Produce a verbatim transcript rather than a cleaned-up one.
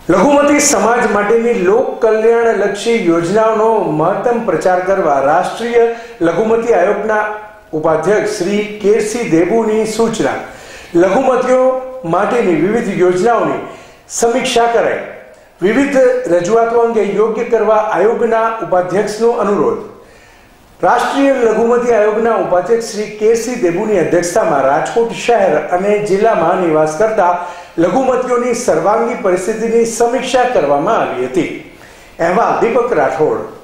લઘુમતી સમાજ માટેની લોક કલ્યાણલક્ષી યોજનાઓનો મહત્તમ પ્રચાર કરવા રાષ્ટ્રીય લઘુમતી આયોગના ઉપાધ્યક્ષ શ્રી કેસી દેબુની સૂચના. લઘુમતીઓ માટેની વિવિધ યોજનાઓની સમીક્ષા કરાઈ. વિવિધ રજૂઆતો અંગે યોગ્ય કરવા આયોગના ઉપાધ્યક્ષનો અનુરોધ. રાષ્ટ્રીય લઘુમતી આયોગના ઉપાધ્યક્ષ શ્રી કેસી દેબુની અધ્યક્ષતામાં રાજકોટ શહેર અને જિલ્લામાં નિવાસ કરતા લઘુમતીઓની સર્વાંગી પરિસ્થિતિની સમીક્ષા કરવામાં આવી હતી. અહેવાલ દીપક રાઠોડ.